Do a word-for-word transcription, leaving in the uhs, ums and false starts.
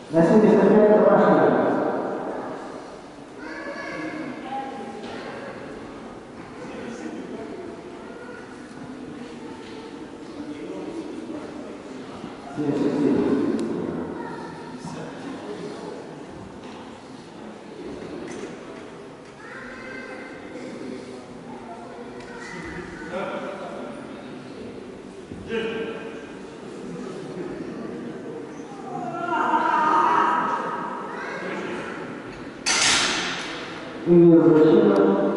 La sede perfetta masculina. Sì, sì, sì. Quindi lo facciamo.